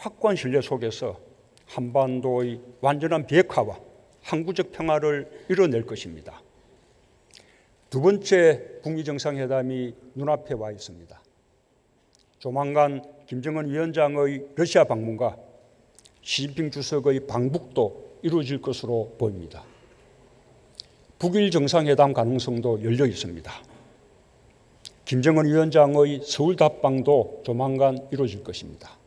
확고한 신뢰 속에서 한반도의 완전한 비핵화와 항구적 평화를 이뤄낼 것입니다. 두 번째 북미 정상회담이 눈앞에 와 있습니다. 조만간 김정은 위원장의 러시아 방문과 시진핑 주석의 방북도 이루어질 것으로 보입니다. 북일 정상회담 가능성도 열려 있습니다. 김정은 위원장의 서울 답방도 조만간 이루어질 것입니다.